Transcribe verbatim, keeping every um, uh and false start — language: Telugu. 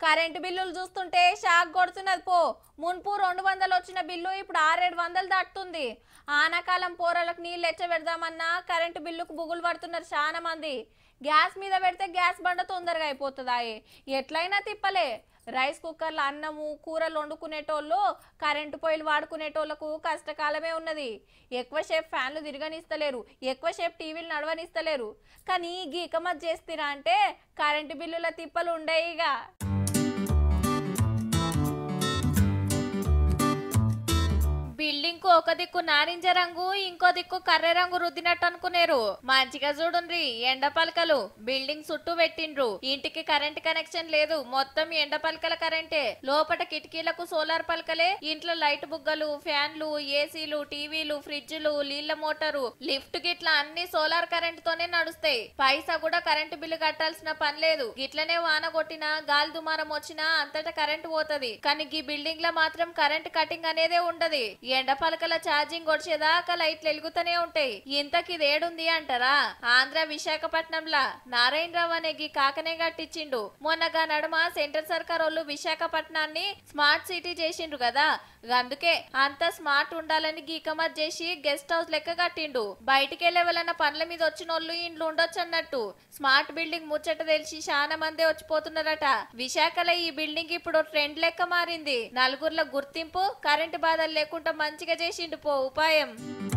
కరెంటు బిల్లులు చూస్తుంటే షాక్ కొడుతున్నది పో. మున్పు రెండు వందలు వచ్చిన బిల్లు ఇప్పుడు ఆరేడు వందలు దాటుతుంది. ఆనాకాలం పోరలకు నీళ్ళు ఎచ్చ పెడదామన్నా కరెంటు బిల్లుకు బుగులు పడుతున్నారు చాలా మంది. గ్యాస్ మీద పెడితే గ్యాస్ బండ తొందరగా అయిపోతుందాయే. ఎట్లయినా తిప్పలే. రైస్ కుక్కర్ల అన్నము కూరలు వండుకునేటోళ్ళు కరెంటు పొయ్యిలు వాడుకునేటోళ్లకు కష్టకాలమే ఉన్నది. ఎక్కువసేపు ఫ్యాన్లు తిరగనిస్తలేరు, ఎక్కువసేపు టీవీలు నడవనిస్తలేరు. కానీ గీకమత్ చేస్తారా అంటే కరెంటు బిల్లుల తిప్పలు ఉండేయిగా. బిల్డింగ్ కు ఒక దిక్కు నారింజ రంగు ఇంకో దిక్కు కర్రె రంగు రుద్దినట్టు అనుకునేరు. మంచిగా చూడుండ్రి ఎండ పలకలు బిల్డింగ్ చుట్టూ పెట్టిండ్రు. ఇంటికి కరెంట్ కనెక్షన్ లేదు, మొత్తం ఎండ పలకల కరెంటే. లోపట కిటికీలకు సోలార్ పలకలే, ఇంట్లో లైట్ బుగ్గలు ఫ్యాన్లు ఏసీలు టీవీలు ఫ్రిడ్జ్లు నీళ్ల మోటారు లిఫ్ట్ గిట్లా అన్ని సోలార్ కరెంట్ తోనే నడుస్తాయి. పైసా కూడా కరెంటు బిల్లు కట్టాల్సిన పని లేదు. గిట్లనే వాన కొట్టినా గాలి దుమారం వచ్చినా అంతటా కరెంట్ పోతది. కానీ ఈ బిల్డింగ్ లో మాత్రం కరెంట్ కటింగ్ అనేదే ఉండదు. ఎండ పలకల ఛార్జింగ్ వచ్చేదాకా లైట్లు వెలుగుతూనే ఉంటాయి. ఇంతకి ఇదేడుంది అంటారా? ఆంధ్ర విశాఖపట్నంలా నారాయణరావు అనే గీ కాకనే కట్టించిండు. మొన్నగా నడుమ సెంట్రల్ సర్కార్ వాళ్ళు విశాఖపట్నాన్ని స్మార్ట్ సిటీ చేసిండ్రు కదా, అందుకే అంత స్మార్ట్ ఉండాలని గీకమత్ చేసి గెస్ట్ హౌస్ లెక్క కట్టిండు. బయటికి వెళ్లే వాళ్ళ పనుల మీద వచ్చిన వాళ్ళు ఇండ్లు ఉండొచ్చు అన్నట్టు. స్మార్ట్ బిల్డింగ్ ముచ్చట తెలిసి చాలా మందే వచ్చిపోతున్నారట. విశాఖలో ఈ బిల్డింగ్ ఇప్పుడు ట్రెండ్ లెక్క మారింది. నలుగురుల గుర్తింపు, కరెంటు బాధలు లేకుండా మంచిగా చేసిండు పో ఉపాయం.